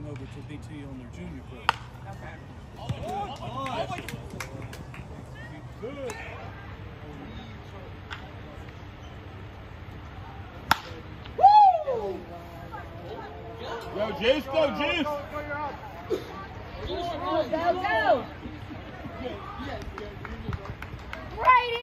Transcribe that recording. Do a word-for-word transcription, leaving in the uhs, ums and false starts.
over to B T on their junior club. Okay. Good. Woo! Go, Juice, go, Juice! Go, go! Right